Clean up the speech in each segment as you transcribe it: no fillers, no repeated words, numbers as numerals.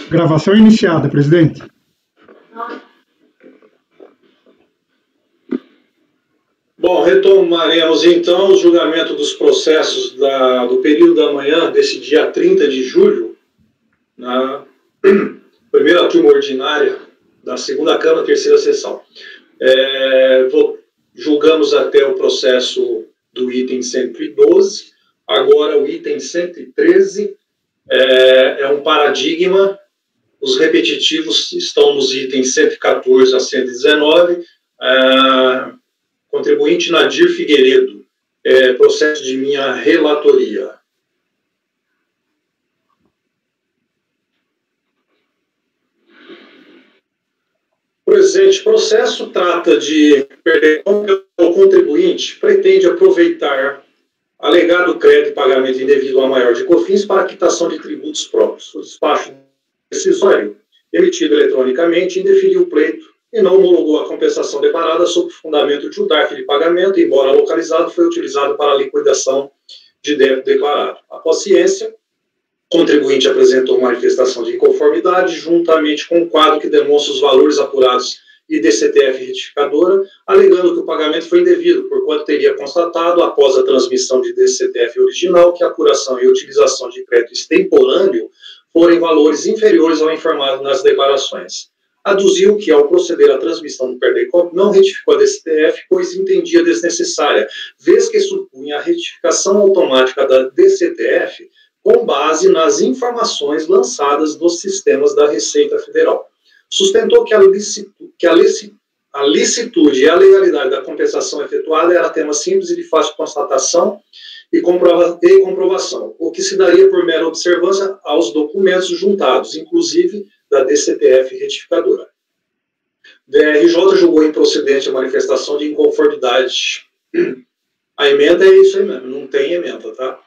Gravação iniciada, presidente. Bom, retomaremos então o julgamento dos processos do período da manhã desse dia 30 de julho, na primeira turma ordinária da segunda Câmara, terceira sessão. Julgamos até o processo do item 112, agora o item 113 é um paradigma. Os repetitivos estão nos itens 114 a 119, contribuinte Nadir Figueiredo, processo de minha relatoria. O presente processo trata de perder o contribuinte pretende aproveitar alegado crédito e pagamento indevido a maior de COFINS para quitação de tributos próprios. O despacho decisório emitido eletronicamente indeferiu o pleito e não homologou a compensação declarada sob fundamento de um DARF de pagamento, embora localizado, foi utilizado para a liquidação de débito declarado. Após ciência, o contribuinte apresentou manifestação de inconformidade juntamente com um quadro que demonstra os valores apurados e DCTF retificadora, alegando que o pagamento foi indevido, porquanto teria constatado, após a transmissão de DCTF original, que a apuração e utilização de crédito extemporâneo forem valores inferiores ao informado nas declarações. Aduziu que, ao proceder à transmissão do PERDECOMP, não retificou a DCTF, pois entendia desnecessária, vez que supunha a retificação automática da DCTF com base nas informações lançadas dos sistemas da Receita Federal. Sustentou que a licitude e a legalidade da compensação efetuada era tema simples e de fácil constatação e comprovação, o que se daria por mera observância aos documentos juntados, inclusive da DCTF retificadora. DRJ julgou improcedente a manifestação de inconformidade. A emenda é isso aí mesmo, não tem emenda, tá?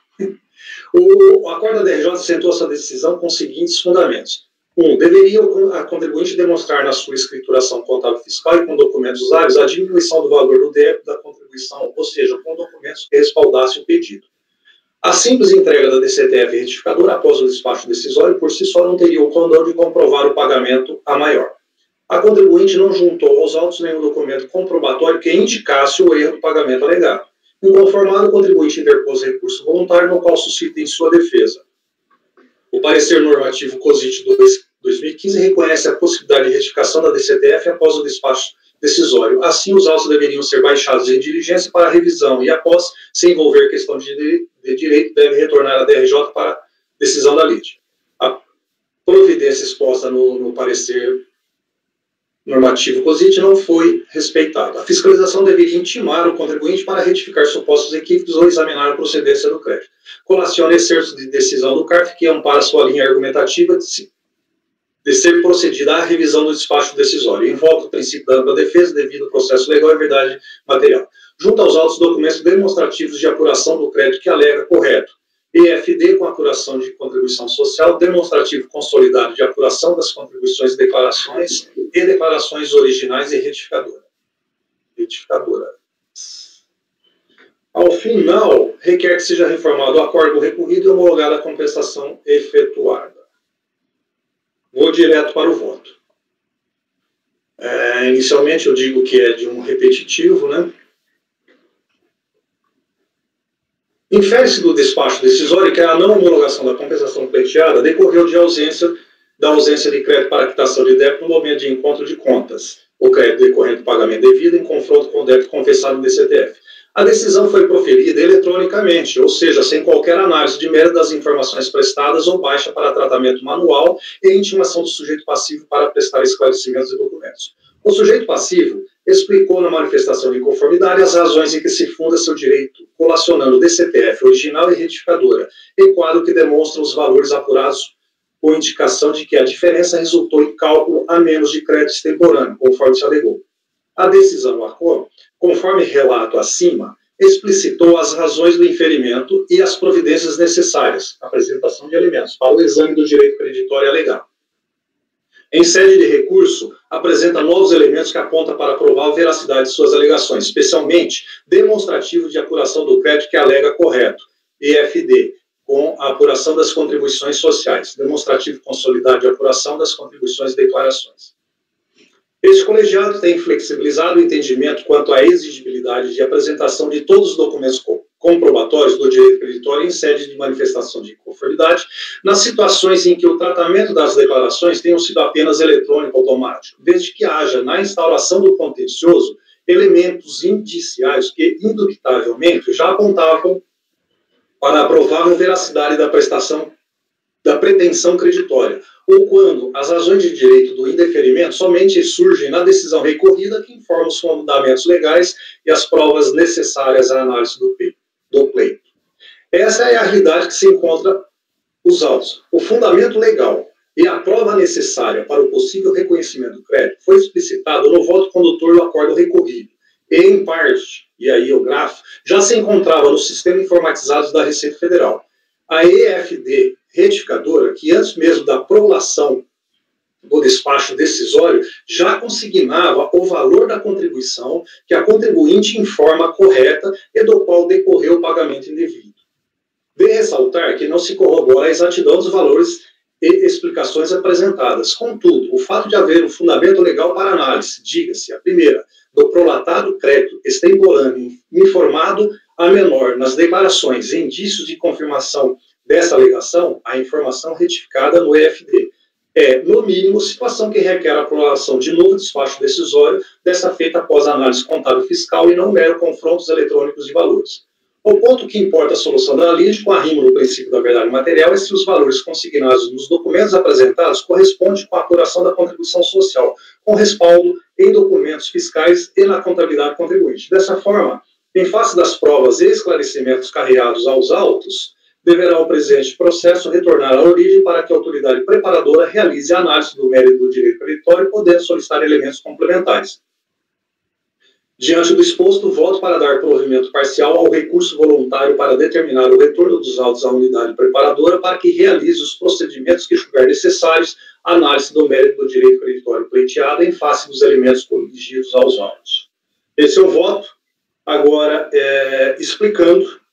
O acordo da DRJ assentou essa decisão com os seguintes fundamentos. 1. Deveria a contribuinte demonstrar na sua escrituração contábil fiscal e com documentos usáveis a diminuição do valor do débito da contribuição, ou seja, com documentos que respaldassem o pedido. A simples entrega da DCTF retificadora após o despacho decisório por si só não teria o condão de comprovar o pagamento a maior. A contribuinte não juntou aos autos nenhum documento comprobatório que indicasse o erro do pagamento alegado. Inconformado, o contribuinte interpôs recurso voluntário, no qual suscita em sua defesa. O parecer normativo COSIT 2015 reconhece a possibilidade de retificação da DCTF após o despacho decisório. Assim, os autos deveriam ser baixados em diligência para revisão e, após se envolver questão de direito, deve retornar à DRJ para decisão da lide. A providência exposta no parecer normativo COSIT não foi respeitada. A fiscalização deveria intimar o contribuinte para retificar supostos equívocos ou examinar a procedência do crédito. Colaciona excerto de decisão do CARF que ampara sua linha argumentativa de ser procedida à revisão do despacho decisório. Invoca o princípio da ampla defesa devido ao processo legal e verdade material. Junta aos autos documentos demonstrativos de apuração do crédito que alega correto. EFD com apuração de contribuição social, demonstrativo consolidado de apuração das contribuições e declarações originais e retificadora. Ao final, requer que seja reformado o acordo recorrido e homologada a compensação efetuada. Vou direto para o voto. Inicialmente eu digo que é de um repetitivo, né? Infere-se do despacho decisório que a não homologação da compensação pleiteada decorreu da ausência de crédito para quitação de débito no momento de encontro de contas, o crédito decorrente do pagamento devido em confronto com o débito confessado no DCTF. A decisão foi proferida eletronicamente, ou seja, sem qualquer análise de mérito das informações prestadas ou baixa para tratamento manual e intimação do sujeito passivo para prestar esclarecimentos e documentos. O sujeito passivo explicou na manifestação de inconformidade as razões em que se funda seu direito, colacionando o DCTF original e retificadora, e quadro que demonstra os valores apurados com indicação de que a diferença resultou em cálculo a menos de crédito extemporâneo, conforme se alegou. A decisão do acordo, conforme relato acima, explicitou as razões do inferimento e as providências necessárias, apresentação de elementos, para o exame do direito creditório alegado. Em sede de recurso, apresenta novos elementos que apontam para provar a veracidade de suas alegações, especialmente demonstrativo de apuração do crédito que alega correto, EFD, com a apuração das contribuições sociais, demonstrativo consolidado de apuração das contribuições e declarações. Este colegiado tem flexibilizado o entendimento quanto à exigibilidade de apresentação de todos os documentos comprobatórios do direito creditório em sede de manifestação de inconformidade, nas situações em que o tratamento das declarações tenha sido apenas eletrônico automático, desde que haja na instauração do contencioso elementos indiciais que, indubitavelmente, já apontavam para a provável veracidade da prestação da pretensão creditória, ou quando as razões de direito do indeferimento somente surgem na decisão recorrida que informa os fundamentos legais e as provas necessárias à análise do pleito. Essa é a realidade que se encontra os autos. O fundamento legal e a prova necessária para o possível reconhecimento do crédito foi explicitado no voto condutor do acordo recorrido, e, em parte, e aí o grafo, já se encontrava no sistema informatizado da Receita Federal. A EFD retificadora, que antes mesmo da prolação do despacho decisório, já consignava o valor da contribuição que a contribuinte informa correta e do qual decorreu o pagamento indevido. De ressaltar que não se corrobora a exatidão dos valores e explicações apresentadas. Contudo, o fato de haver um fundamento legal para análise, diga-se, a primeira, do prolatado crédito extemporâneo informado a menor nas declarações e indícios de confirmação dessa alegação, a informação retificada no EFD. É, no mínimo, situação que requer a aprovação de novo despacho decisório, dessa feita após a análise contábil fiscal e não mero confrontos eletrônicos de valores. O ponto que importa a solução da lide, com a rima do princípio da verdade material, é se os valores consignados nos documentos apresentados correspondem com a apuração da contribuição social, com respaldo em documentos fiscais e na contabilidade contribuinte. Dessa forma, em face das provas e esclarecimentos carreados aos autos, deverá o presente processo retornar à origem para que a autoridade preparadora realize a análise do mérito do direito creditório, podendo solicitar elementos complementares. Diante do exposto, voto para dar provimento parcial ao recurso voluntário para determinar o retorno dos autos à unidade preparadora para que realize os procedimentos que julgar necessários à análise do mérito do direito creditório pleiteado em face dos elementos coligidos aos autos. Esse é o voto. Agora, explicando,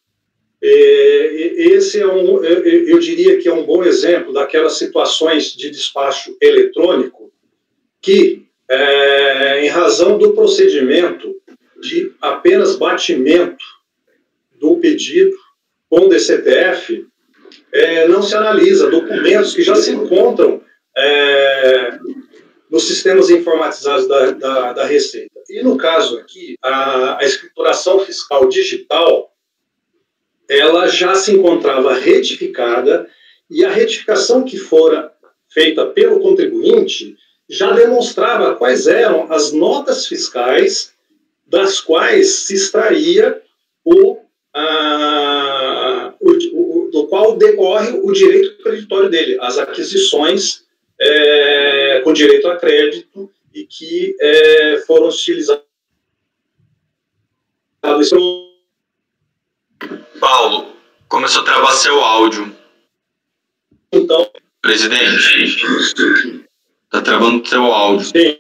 esse é eu diria que é um bom exemplo daquelas situações de despacho eletrônico que, em razão do procedimento de apenas batimento do pedido com o DCTF, não se analisa documentos que já se encontram nos sistemas informatizados da Receita. E, no caso aqui, a escrituração fiscal digital, ela já se encontrava retificada e a retificação que fora feita pelo contribuinte já demonstrava quais eram as notas fiscais das quais se extraía do qual decorre o direito creditório dele, as aquisições com direito a crédito e que foram utilizadas. Paulo, começou a travar seu áudio. Então, presidente, está travando seu áudio. Sim.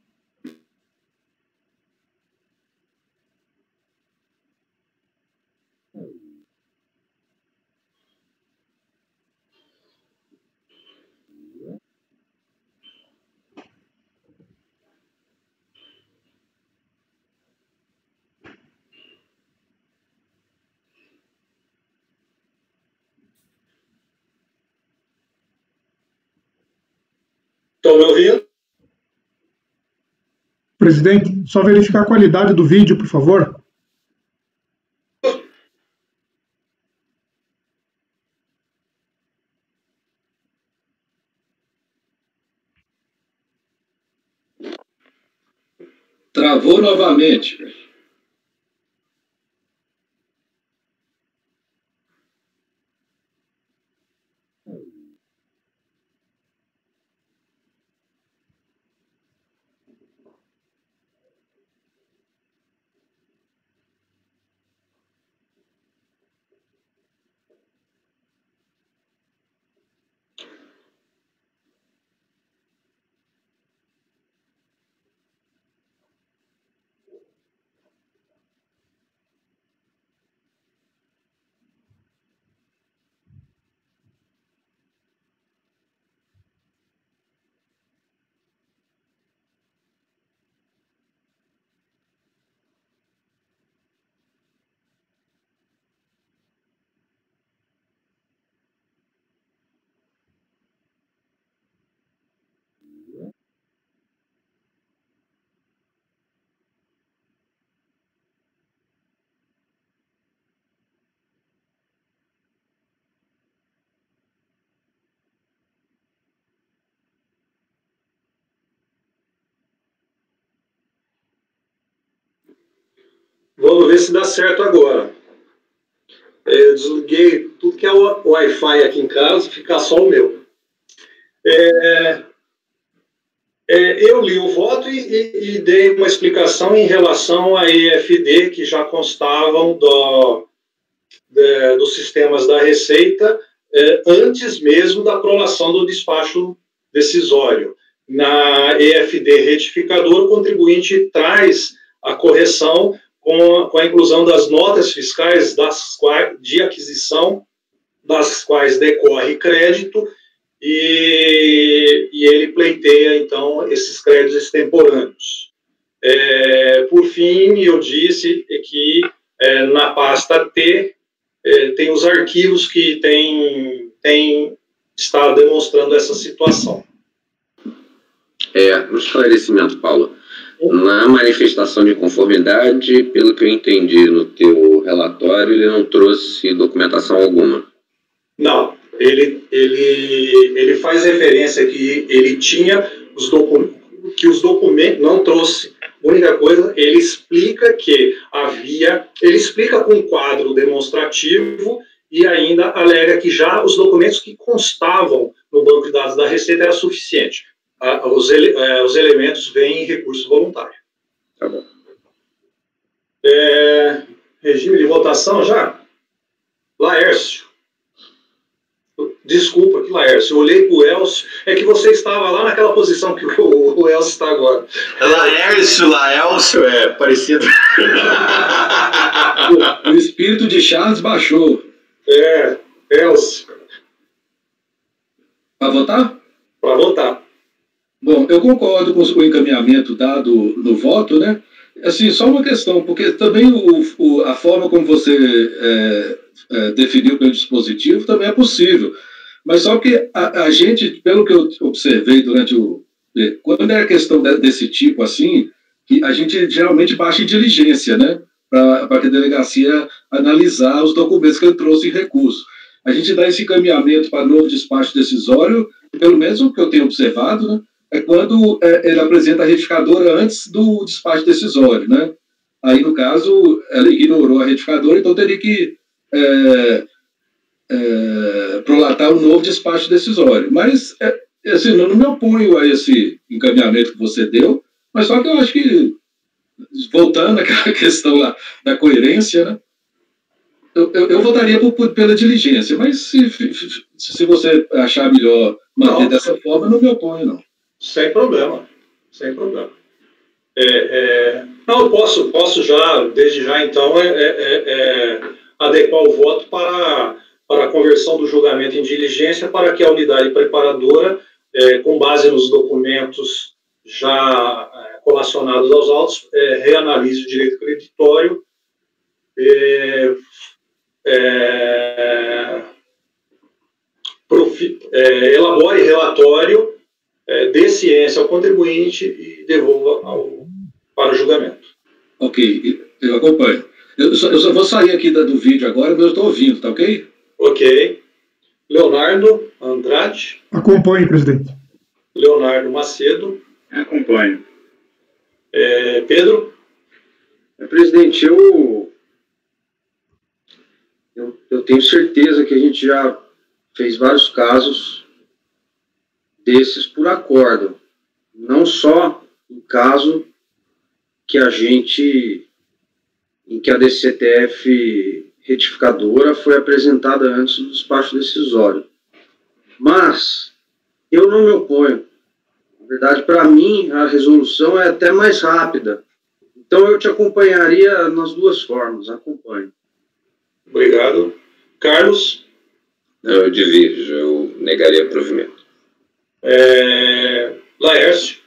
Estão me ouvindo? Presidente, só verificar a qualidade do vídeo, por favor. Travou novamente. Vamos ver se dá certo agora. Eu desliguei tudo que é o Wi-Fi aqui em casa, ficar só o meu. Eu li o voto e dei uma explicação em relação à EFD, que já constavam dos sistemas da Receita antes mesmo da aprovação do despacho decisório. Na EFD retificadora, o contribuinte traz a correção com a inclusão das notas fiscais de aquisição, das quais decorre crédito, e ele pleiteia, então, esses créditos extemporâneos. Por fim, eu disse que na pasta T tem os arquivos que está demonstrando essa situação. Um esclarecimento, Paulo. Na manifestação de conformidade, pelo que eu entendi no teu relatório, ele não trouxe documentação alguma. Não, ele faz referência que ele tinha os documentos, não trouxe. A única coisa, ele explica que ele explica com um quadro demonstrativo e ainda alega que já os documentos que constavam no banco de dados da Receita era suficiente. Os elementos vêm em recurso voluntário. Tá bom. Regime de votação já? Laércio. Desculpa, que Laércio. Eu olhei para o Elcio. É que você estava lá naquela posição que o Elcio está agora. Laércio é parecido. O espírito de Charles baixou. Elcio. Para votar? Para votar. Bom, eu concordo com o encaminhamento dado no voto, né? Assim, só uma questão, porque também a forma como você definiu pelo dispositivo também é possível. Mas só que a gente, pelo que eu observei durante quando é a questão desse tipo assim, que a gente geralmente baixa em diligência, né? Para que a delegacia analisar os documentos que ele trouxe em recurso. A gente dá esse encaminhamento para novo despacho decisório, pelo menos o que eu tenho observado, né? É quando ele apresenta a retificadora antes do despacho decisório, né? Aí, no caso, ela ignorou a retificadora, então teria que prolatar um novo despacho decisório. Mas, assim, não me oponho a esse encaminhamento que você deu, mas só que eu acho que, voltando àquela questão lá da coerência, né? Eu votaria pela diligência, mas se você achar melhor manter dessa forma, não me oponho, não. Sem problema, sem problema. Não, eu posso já, desde já, então, adequar o voto para a conversão do julgamento em diligência para que a unidade preparadora, com base nos documentos já colacionados aos autos, reanalise o direito creditório, elabore relatório, dê ciência ao contribuinte e devolva para o julgamento. Ok, eu acompanho. Eu só vou sair aqui do vídeo agora, mas eu estou ouvindo, tá ok? Ok. Leonardo Andrade. Acompanhe, presidente. Leonardo Macedo. Acompanho. Pedro. Presidente, eu tenho certeza que a gente já fez vários casos desses por acordo, não só em caso em que a DCTF retificadora foi apresentada antes do despacho decisório. Mas eu não me oponho. Na verdade, para mim, a resolução é até mais rápida. Então, eu te acompanharia nas duas formas. Acompanho. Obrigado. Carlos? Eu divirjo. Eu negaria provimento. Laércio?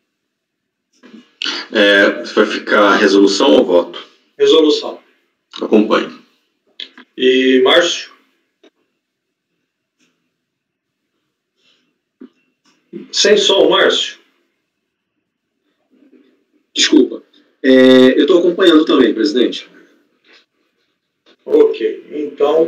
Vai ficar resolução ou voto? Resolução. Acompanho. E Márcio? Sem som, Márcio? Desculpa. Eu estou acompanhando também, presidente. Ok. Então,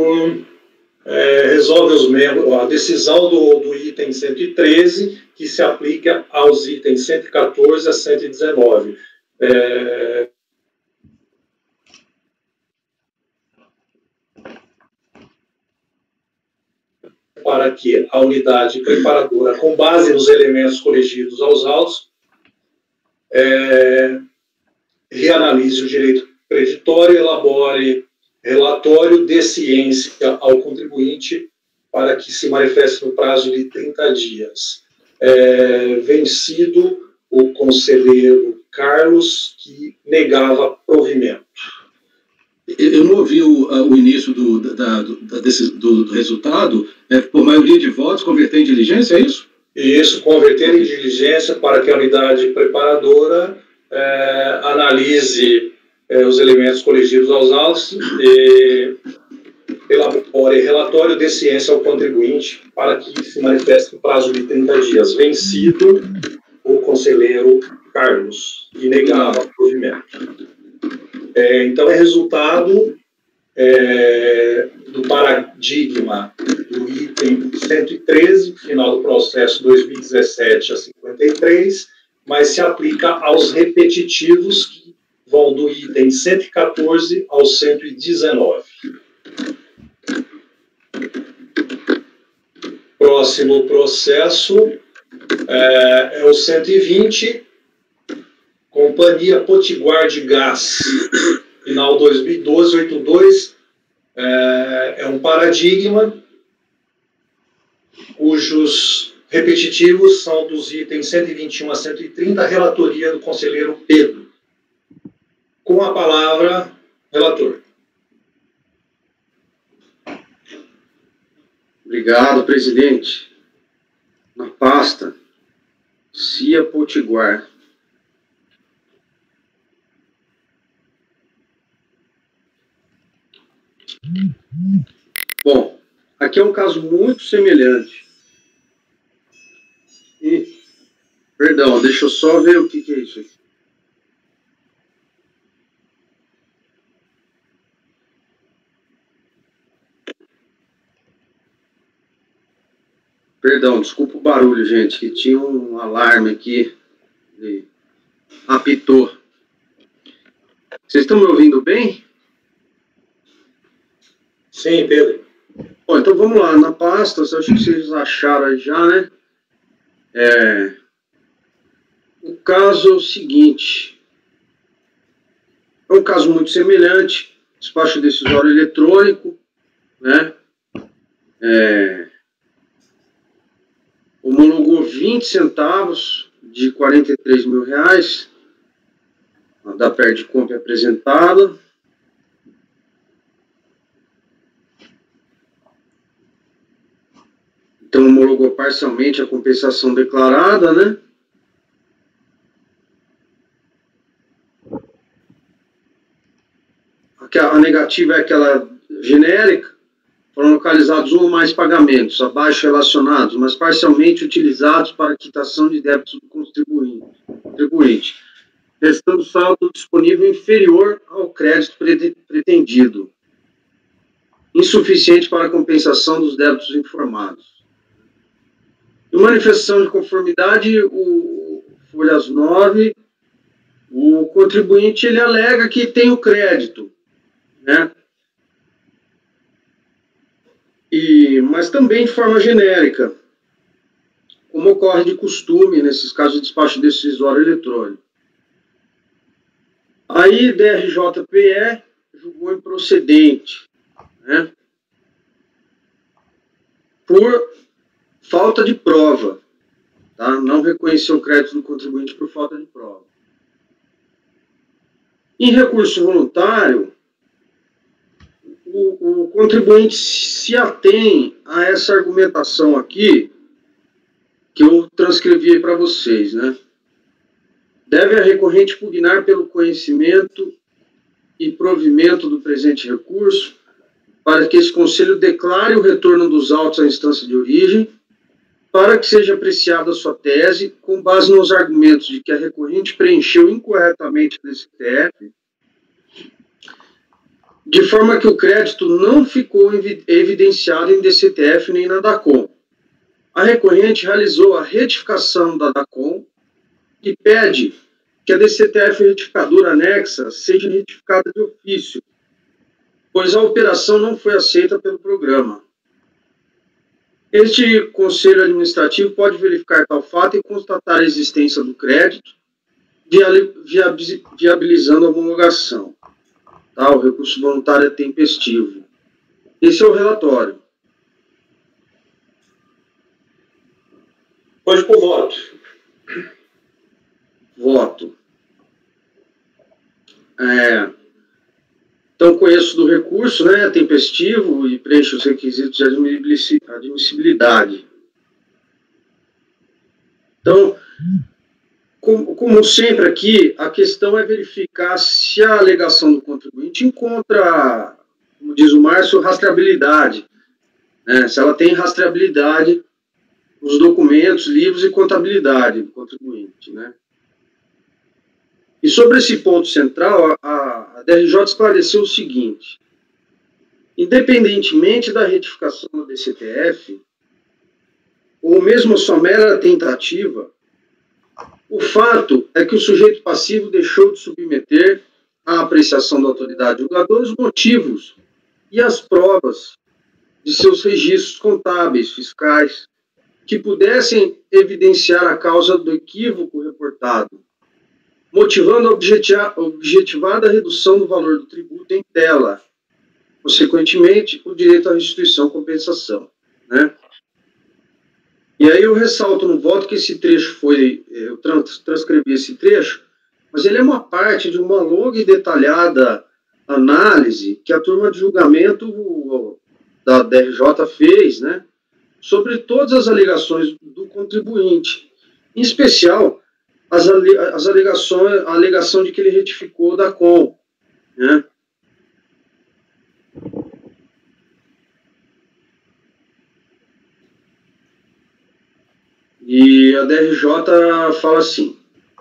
resolve os membros a decisão do item 113, que se aplica aos itens 114 a 119. para que a unidade preparadora, com base nos elementos coligidos aos autos, reanalise o direito creditório e elabore relatório de ciência ao contribuinte para que se manifeste no prazo de 30 dias. Vencido o conselheiro Carlos, que negava provimento. Eu não ouvi o início do resultado. Por maioria de votos, converter em diligência, é isso? Isso, converter em diligência para que a unidade preparadora analise os elementos coligidos aos autos e elabore relatório de ciência ao contribuinte para que se manifeste no prazo de 30 dias. Vencido o conselheiro Carlos, que negava provimento. Então, é resultado do paradigma do item 113, final do processo 2017 a 53, mas se aplica aos repetitivos que vão do item 114 ao 119. Próximo processo é o 120, Companhia Potiguar de Gás, final 2012-82, é um paradigma cujos repetitivos são dos itens 121 a 130, relatoria do conselheiro Pedro. Com a palavra, relator. Obrigado, presidente. Na pasta, CIA Potiguar. Bom, aqui é um caso muito semelhante. Perdão, deixa eu só ver o que é isso aqui. Perdão, desculpa o barulho, gente, que tinha um alarme aqui. Apitou. Vocês estão me ouvindo bem? Sim, Pedro. Bom, então vamos lá. Na pasta, eu acho que vocês acharam aí já, né? O caso é o seguinte. É um caso muito semelhante. Despacho decisório eletrônico, né? Homologou 20 centavos de R$43 mil. A da Perdicomp apresentada. Então, homologou parcialmente a compensação declarada, né? A negativa é aquela genérica. Foram localizados um ou mais pagamentos, abaixo relacionados, mas parcialmente utilizados para quitação de débitos do contribuinte, restando saldo disponível inferior ao crédito pretendido, insuficiente para a compensação dos débitos informados. Em manifestação de conformidade, folhas 9, o contribuinte ele alega que tem o crédito, né? Mas também de forma genérica, como ocorre de costume nesses casos de despacho decisório eletrônico. Aí, DRJPE julgou improcedente, né? Por falta de prova, tá? Não reconheceu o crédito do contribuinte por falta de prova. Em recurso voluntário, o contribuinte se atém a essa argumentação aqui, que eu transcrevi para vocês, né? Deve a recorrente pugnar pelo conhecimento e provimento do presente recurso, para que esse conselho declare o retorno dos autos à instância de origem, para que seja apreciada a sua tese, com base nos argumentos de que a recorrente preencheu incorretamente a DCTF, de forma que o crédito não ficou evidenciado em DCTF nem na DACOM. A recorrente realizou a retificação da DACOM e pede que a DCTF retificadora anexa seja retificada de ofício, pois a operação não foi aceita pelo programa. Este conselho administrativo pode verificar tal fato e constatar a existência do crédito, viabilizando a homologação. Tá? O recurso voluntário é tempestivo. Esse é o relatório. Pode ir por voto. Voto. Então, conheço do recurso, né, tempestivo, e preencho os requisitos de admissibilidade. Então, como sempre aqui, a questão é verificar se a alegação do contribuinte encontra, como diz o Márcio, rastreabilidade. Né, se ela tem rastreabilidade nos documentos, livros e contabilidade do contribuinte, né? E sobre esse ponto central, a DRJ esclareceu o seguinte: independentemente da retificação do DCTF, ou mesmo a sua mera tentativa, o fato é que o sujeito passivo deixou de submeter à apreciação da autoridade julgadora os motivos e as provas de seus registros contábeis, fiscais, que pudessem evidenciar a causa do equívoco reportado, motivando a objetivada redução do valor do tributo em tela, consequentemente, o direito à restituição compensação. Né? E aí eu ressalto no voto que esse trecho eu transcrevi esse trecho, mas ele é uma parte de uma longa e detalhada análise que a turma de julgamento da DRJ fez, né, sobre todas as alegações do contribuinte, em especial as alegações, a alegação de que ele retificou o DACOM, né? E a DRJ fala assim: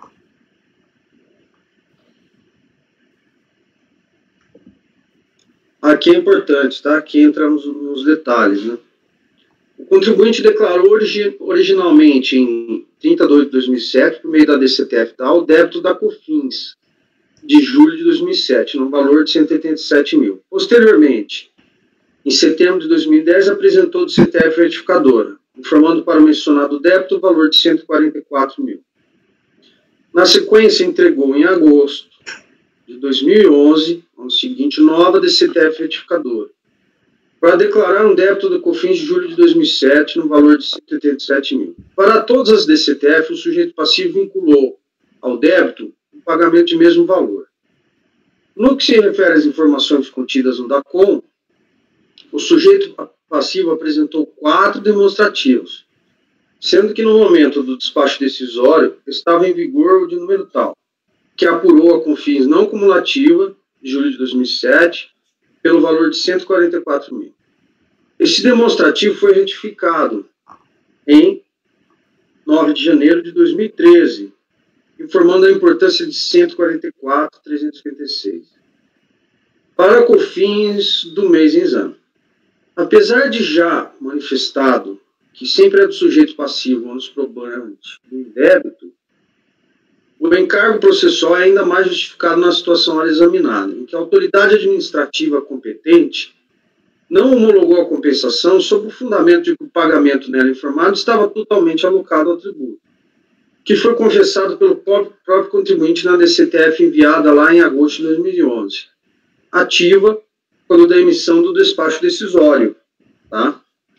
aqui é importante, tá? Aqui entramos nos detalhes, né? O contribuinte declarou originalmente em 30/2 de 2007, por meio da DCTF, o débito da COFINS de julho de 2007, no valor de 187 mil. Posteriormente, em setembro de 2010, apresentou o DCTF retificadora, informando para o mencionado débito o valor de 144 mil. Na sequência, entregou em agosto de 2011, ano seguinte, nova DCTF retificadora, para declarar um débito do COFINS de julho de 2007 no valor de 187 mil. Para todas as DCTF, o sujeito passivo vinculou ao débito o pagamento de mesmo valor. No que se refere às informações contidas no DACOM, o sujeito passivo apresentou 4 demonstrativos, sendo que no momento do despacho decisório estava em vigor o de número tal, que apurou a COFINS não cumulativa de julho de 2007 pelo valor de 144 mil. Esse demonstrativo foi retificado em 9 de janeiro de 2013, informando a importância de 144.356 para a COFINS do mês em exame. Apesar de já manifestado que sempre é do sujeito passivo ônus probante do indébito, o encargo processual é ainda mais justificado na situação examinada, em que a autoridade administrativa competente não homologou a compensação sob o fundamento de que o pagamento nela informado estava totalmente alocado ao tributo, que foi confessado pelo próprio contribuinte na DCTF enviada lá em agosto de 2011, ativa quando da emissão do despacho decisório. Tá?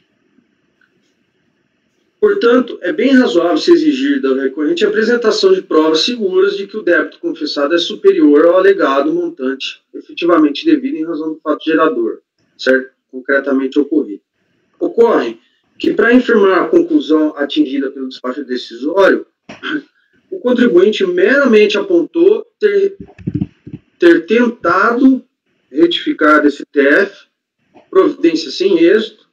Portanto, é bem razoável se exigir da recorrente a apresentação de provas seguras de que o débito confessado é superior ao alegado montante efetivamente devido em razão do fato gerador, certo? Concretamente ocorrido. Ocorre que, para infirmar a conclusão atingida pelo despacho decisório, o contribuinte meramente apontou ter tentado retificar a DCTF, providência sem êxito,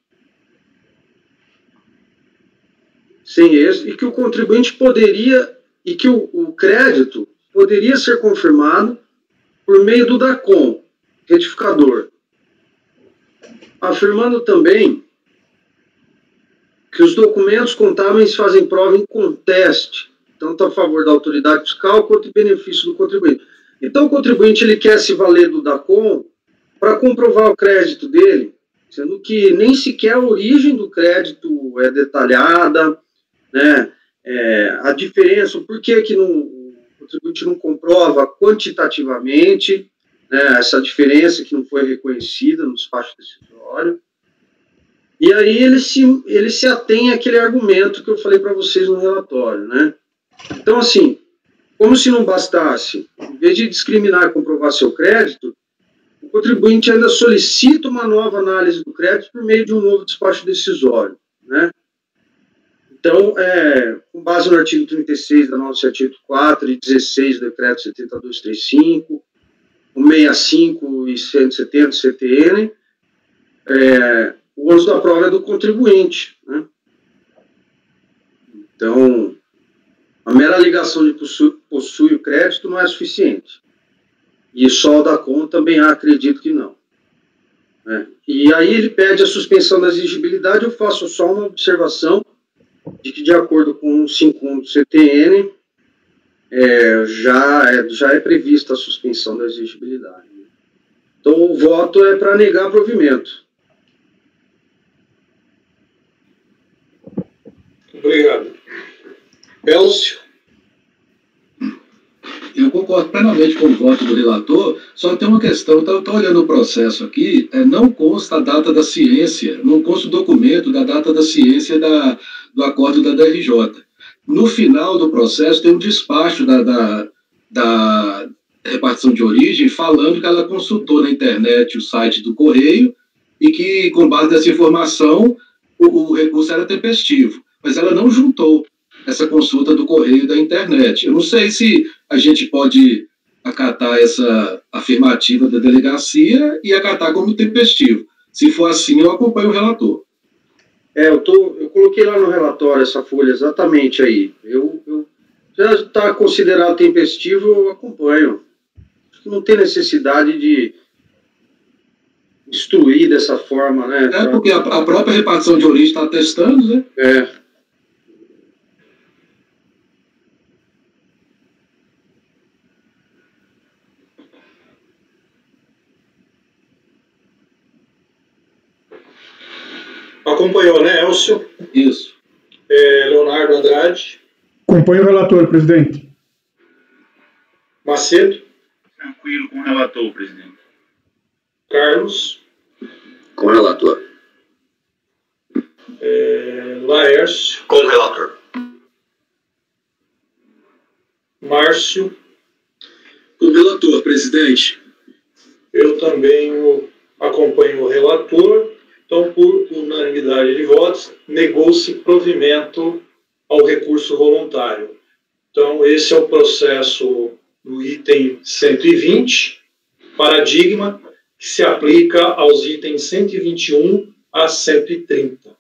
e que o contribuinte poderia, e que o crédito poderia ser confirmado por meio do DACOM, retificador, afirmando também que os documentos contábeis fazem prova em conteste, tanto a favor da autoridade fiscal quanto em benefício do contribuinte. Então, o contribuinte ele quer se valer do DACOM para comprovar o crédito dele, sendo que nem sequer a origem do crédito é detalhada, né? A diferença, por que o contribuinte não comprova quantitativamente, né, essa diferença que não foi reconhecida no despacho decisório. E aí ele se atém àquele argumento que eu falei para vocês no relatório, né? Então, assim, como se não bastasse, em vez de discriminar e comprovar seu crédito, o contribuinte ainda solicita uma nova análise do crédito por meio de um novo despacho decisório, né? Então, com base no artigo 36 da 9784 e 16 do decreto 7235, o 65 e 170 do CTN, o ônus da prova é do contribuinte, né? Então, a mera alegação de possui o crédito não é suficiente. E só o da conta também acredito que não. E aí ele pede a suspensão da exigibilidade, eu faço só uma observação de que, de acordo com o 51 do CTN, já é prevista a suspensão da exigibilidade. Então, o voto é para negar provimento. Obrigado. Elcio? Eu concordo plenamente com o voto do relator, só tem uma questão, estou olhando o processo aqui, não consta a data da ciência, não consta o documento da data da ciência do acordo da DRJ. No final do processo tem um despacho da repartição de origem falando que ela consultou na internet o site do Correio e que, com base nessa informação, o recurso era tempestivo, mas ela não juntou essa consulta do Correio da internet. Eu não sei se a gente pode acatar essa afirmativa da delegacia e acatar como tempestivo. Se for assim, eu acompanho o relator. Eu coloquei lá no relatório essa folha exatamente aí. Já está considerado tempestivo, eu acompanho. Não tem necessidade de instruir dessa forma, né? Porque a própria repartição de origem está atestando, né? Acompanhou, né, Elcio? Isso. Leonardo Andrade? Acompanho o relator, presidente. Macedo? Tranquilo com o relator, presidente. Carlos? Com o relator. Laércio? Com o relator. Márcio? Com o relator, presidente. Eu também acompanho o relator. Então, por unanimidade de votos, negou-se provimento ao recurso voluntário. Então, esse é o processo do item 120, paradigma, que se aplica aos itens 121 a 130.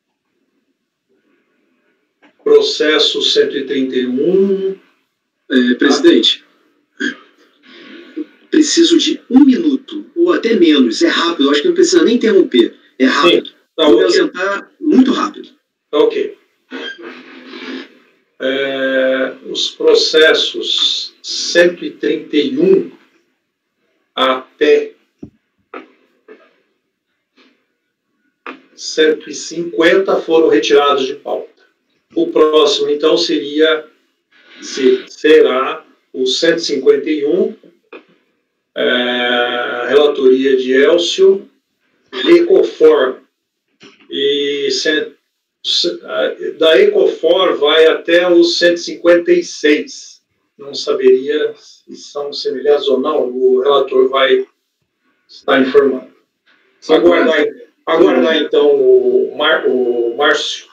Processo 131. Presidente, preciso de 1 minuto, ou até menos, é rápido, eu acho que não precisa nem interromper, é rápido. Sim, tá. Vou me ausentar muito rápido. Tá ok. Os processos 131 até 150 foram retirados de pauta. O próximo, então, será o 151, relatoria de Elcio, Ecofor. E da Ecofor vai até os 156. Não saberia se são semelhantes ou não, o relator vai estar informando. Aguardar então o Márcio.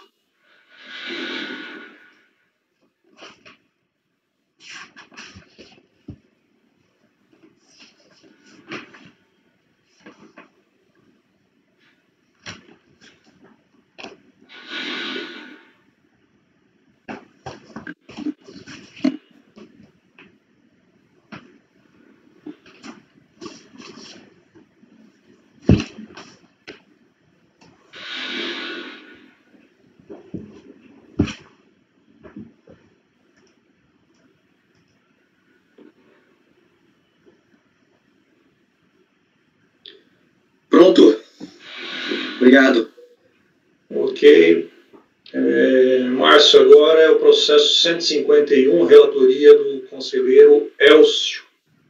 Pronto. Obrigado. Ok. Márcio, agora é o processo 151, relatoria do conselheiro Elcio.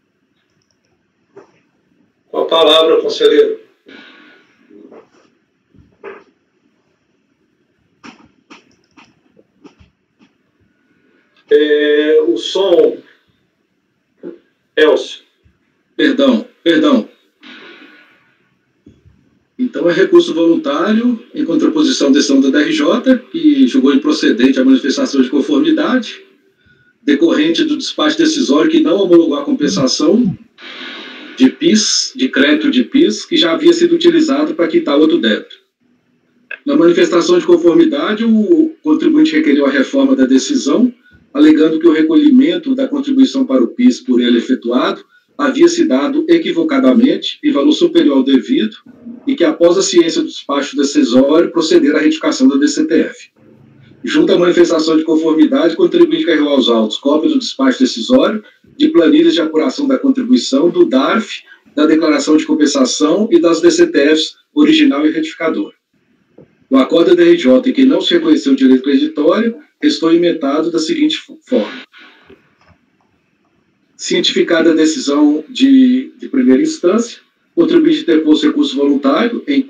Com a palavra, conselheiro. O som, Elcio. Perdão. Então, é recurso voluntário em contraposição à decisão da DRJ, que julgou improcedente a manifestação de conformidade, decorrente do despacho decisório que não homologou a compensação de PIS, de crédito de PIS, que já havia sido utilizado para quitar outro débito. Na manifestação de conformidade, o contribuinte requeriu a reforma da decisão, alegando que o recolhimento da contribuição para o PIS por ele efetuado havia se dado equivocadamente em valor superior ao devido e que, após a ciência do despacho decisório, proceder à retificação da DCTF. Junto à manifestação de conformidade, o contribuinte carregou aos autos cópia do despacho decisório, de planilhas de apuração da contribuição, do DARF, da declaração de compensação e das DCTFs original e retificador. O acordo da DRJ em que não se reconheceu o direito creditório restou emendado da seguinte forma. Cientificada a decisão de primeira instância, o contribuinte interpôs recurso voluntário em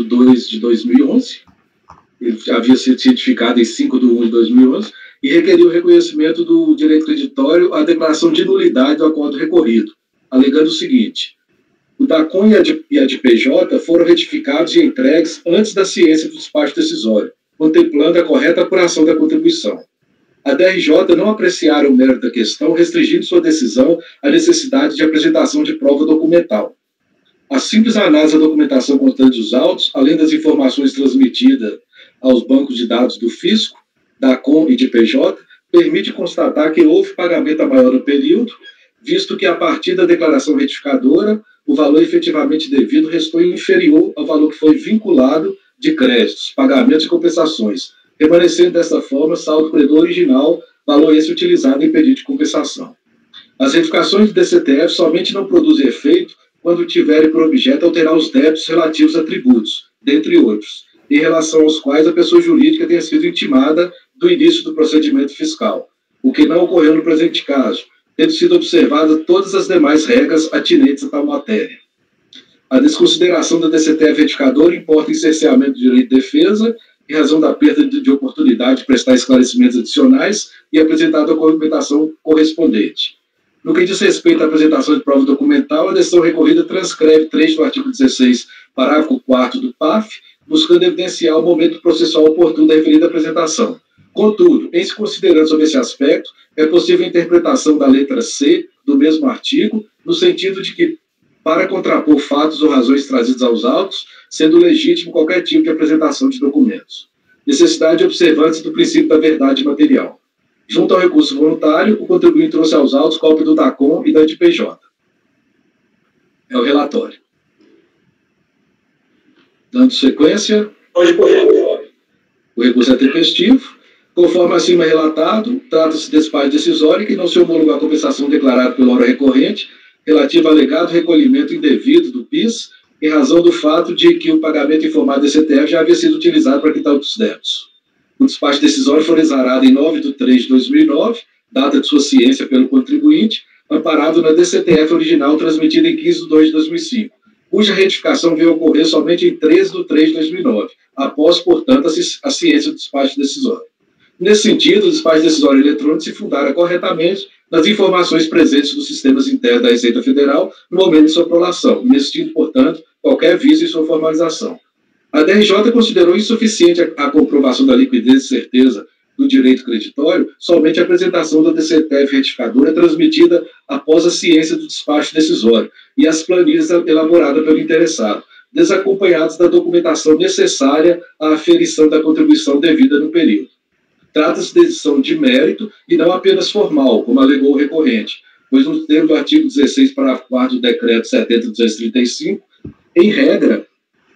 4/2/2011, ele havia sido cientificado em 5/1/2011, e requeriu o reconhecimento do direito creditório à declaração de nulidade do acordo recorrido, alegando o seguinte: o DACOM e a de PJ foram retificados e entregues antes da ciência do despacho decisório, contemplando a correta apuração da contribuição. A DRJ não apreciara o mérito da questão, restringindo sua decisão à necessidade de apresentação de prova documental. A simples análise da documentação constante dos autos, além das informações transmitidas aos bancos de dados do Fisco, DACOM e de PJ, permite constatar que houve pagamento a maior no período, visto que, a partir da declaração retificadora, o valor efetivamente devido restou inferior ao valor que foi vinculado de créditos, pagamentos e compensações, permanecendo dessa forma saldo credor original, valor esse utilizado em pedido de compensação. As retificações de DCTF somente não produzem efeito quando tiverem por objeto alterar os débitos relativos a tributos, dentre outros, em relação aos quais a pessoa jurídica tenha sido intimada do início do procedimento fiscal, o que não ocorreu no presente caso, tendo sido observadas todas as demais regras atinentes a tal matéria. A desconsideração da DCTF retificadora importa em cerceamento do direito de defesa, em razão da perda de oportunidade de prestar esclarecimentos adicionais e apresentar a documentação correspondente. No que diz respeito à apresentação de prova documental, a decisão recorrida transcreve trecho do artigo 16, parágrafo 4º do PAF, buscando evidenciar o momento processual oportuno da referida apresentação. Contudo, em se considerando sobre esse aspecto, é possível a interpretação da letra C do mesmo artigo, no sentido de que, para contrapor fatos ou razões trazidos aos autos, sendo legítimo qualquer tipo de apresentação de documentos. Necessidade de observância do princípio da verdade material. Junto ao recurso voluntário, o contribuinte trouxe aos autos cópia do DACOM e da DPJ. É o relatório. Dando sequência, o recurso é tempestivo. Conforme acima relatado, trata-se de despacho decisório que não se homologou a compensação declarada pelo órgão recorrente relativa ao alegado recolhimento indevido do PIS, em razão do fato de que o pagamento informado da CTF já havia sido utilizado para quitar outros débitos. O despacho decisório foi exarado em 9/3/2009, data de sua ciência pelo contribuinte, amparado na DCTF original transmitida em 15/2/2005, cuja retificação veio ocorrer somente em 13/3/2009, após, portanto, a ciência do despacho decisório. Nesse sentido, o despacho decisório eletrônico se fundara corretamente nas informações presentes nos sistemas internos da Receita Federal no momento de sua prolação, inexistindo, portanto, qualquer vício em sua formalização. A DRJ considerou insuficiente a comprovação da liquidez e certeza do direito creditório somente a apresentação da DCTF retificadora transmitida após a ciência do despacho decisório e as planilhas elaboradas pelo interessado, desacompanhadas da documentação necessária à aferição da contribuição devida no período. Trata-se de decisão de mérito e não apenas formal, como alegou o recorrente, pois no termo do artigo 16, parágrafo 4º do decreto 70.235, em regra,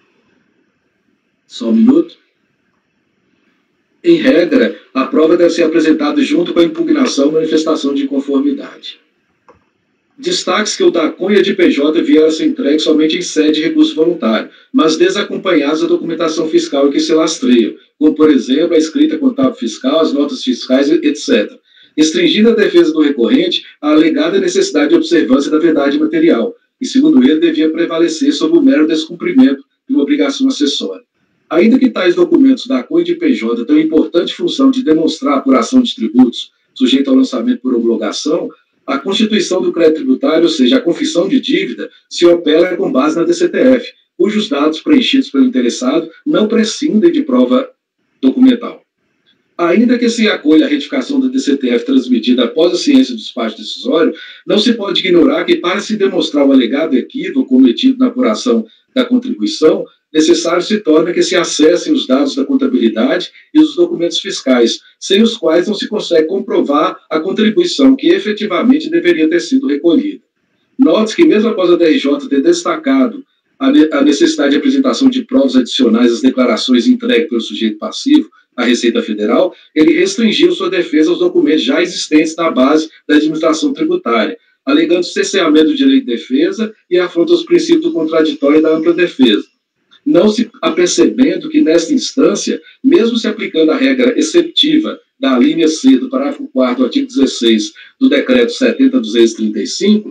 em regra, a prova deve ser apresentada junto com a impugnação ou manifestação de inconformidade. Destaques que o DACON e a DPJ vieram a ser entregues somente em sede de recurso voluntário, mas desacompanhados da documentação fiscal em que se lastreiam, como, por exemplo, a escrita contábil fiscal, as notas fiscais, etc., restringindo a defesa do recorrente à alegada necessidade de observância da verdade material, e, segundo ele, devia prevalecer sobre o mero descumprimento de uma obrigação acessória. Ainda que tais documentos da DACON e DPJ tenham importante função de demonstrar a apuração de tributos sujeito ao lançamento por homologação, a constituição do crédito tributário, ou seja, a confissão de dívida, se opera com base na DCTF, cujos dados preenchidos pelo interessado não prescindem de prova documental. Ainda que se acolha a retificação da DCTF transmitida após a ciência do despacho decisório, não se pode ignorar que, para se demonstrar o alegado equívoco cometido na apuração da contribuição, necessário se torna que se acessem os dados da contabilidade e os documentos fiscais, sem os quais não se consegue comprovar a contribuição que efetivamente deveria ter sido recolhida. Note que, mesmo após a DRJ ter destacado a necessidade de apresentação de provas adicionais às declarações entregues pelo sujeito passivo à Receita Federal, ele restringiu sua defesa aos documentos já existentes na base da administração tributária, alegando cerceamento do direito de defesa e afronta aos princípios do contraditório e da ampla defesa, não se apercebendo que, nesta instância, mesmo se aplicando a regra exceptiva da linha C do parágrafo 4º do artigo 16 do Decreto 70.235,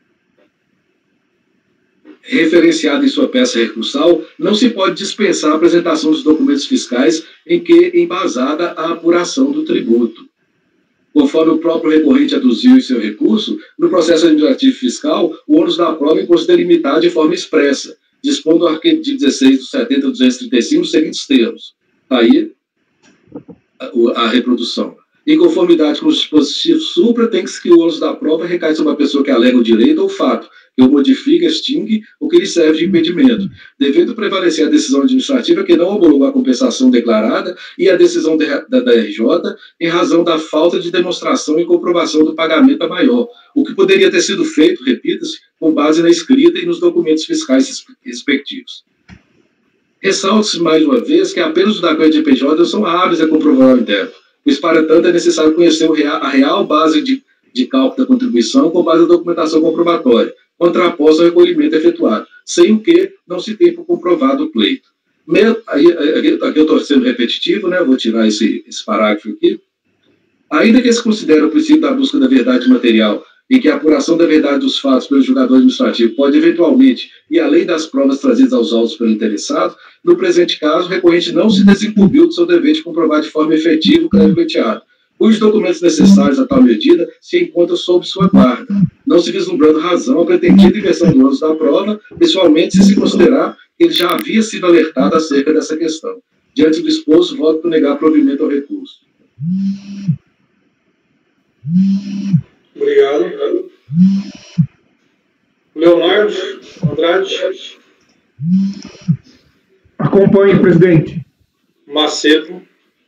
referenciado em sua peça recursal, não se pode dispensar a apresentação dos documentos fiscais em que embasada a apuração do tributo. Conforme o próprio recorrente aduziu em seu recurso, no processo administrativo fiscal, o ônus da prova encontra-se delimitado de forma expressa, dispondo o artigo 16 do 70.235 os seguintes termos. Aí, a reprodução. Em conformidade com os dispositivos supra, tem-se que o ônus da prova recai sobre a pessoa que alega o direito ou o fato, que o modifica, extingue ou que lhe serve de impedimento, devendo prevalecer a decisão administrativa que não homologou a compensação declarada e a decisão da DRJ em razão da falta de demonstração e comprovação do pagamento a maior, o que poderia ter sido feito, repita-se, com base na escrita e nos documentos fiscais respectivos. Ressalte-se mais uma vez que apenas os DACON e DPJ são hábeis a comprovar o intérprete, pois, para tanto, é necessário conhecer a real base de cálculo da contribuição com base na documentação comprobatória, contraposta ao recolhimento efetuado, sem o que não se tem por comprovado o pleito. Aqui eu estou sendo repetitivo, né? Vou tirar esse parágrafo aqui. Ainda que se considere o princípio da busca da verdade material e que a apuração da verdade dos fatos pelo julgador administrativo pode eventualmente ir além das provas trazidas aos autos pelo interessado, no presente caso, o recorrente não se desincumbiu do seu dever de comprovar de forma efetiva o crédito pleiteado, cujos documentos necessários a tal medida se encontram sob sua guarda, não se vislumbrando razão à pretendida inversão do ônus da prova, pessoalmente se considerar que ele já havia sido alertado acerca dessa questão. Diante do exposto, voto por negar provimento ao recurso. Obrigado. Leonardo Andrade. Acompanhe, presidente. Macedo.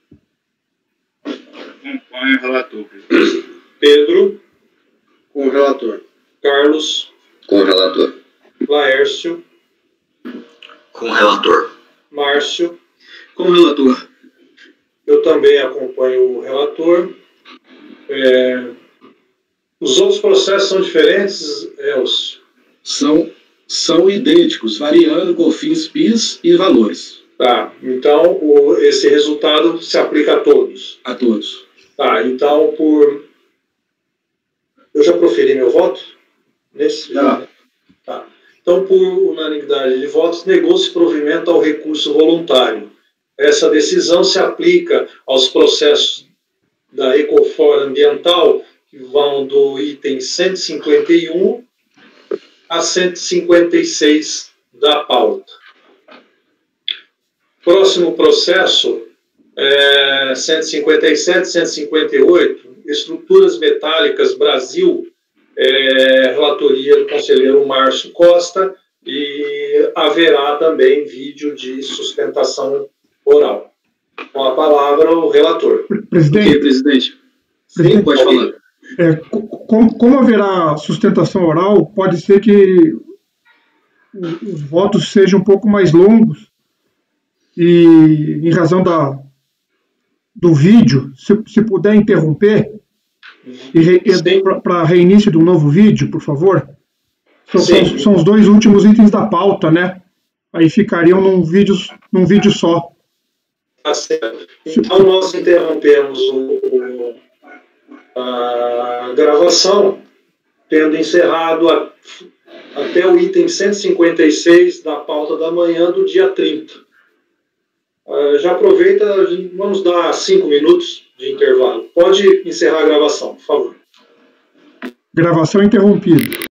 Acompanho o relator, presidente. Pedro. Com o relator. Carlos. Com o relator. Laércio. Com o relator. Márcio. Com o relator. Eu também acompanho o relator. Os outros processos são diferentes, Elcio? São idênticos, variando COFINS, PIS e valores. Tá, então esse resultado se aplica a todos? A todos. Tá, então eu já proferi meu voto? Nesse? Já. Tá. Então, por unanimidade de votos, negou-se provimento ao recurso voluntário. Essa decisão se aplica aos processos da Ecofor Ambiental, que vão do item 151 a 156 da pauta. Próximo processo, 157, 158, Estruturas Metálicas Brasil, relatoria do conselheiro Márcio Costa, e haverá também vídeo de sustentação oral. Com a palavra, o relator. Presidente. Ok, presidente. Sim, pode falar. Como haverá sustentação oral, pode ser que os votos sejam um pouco mais longos e, em razão do vídeo, se puder interromper, E para reinício de um novo vídeo, por favor? Sim. São os dois últimos itens da pauta, né? Aí ficariam num vídeo só. Tá certo. Então, nós interrompemos a gravação, tendo encerrado até o item 156 da pauta da manhã do dia 30. Já aproveita, vamos dar 5 minutos de intervalo. Pode encerrar a gravação, por favor. Gravação interrompida.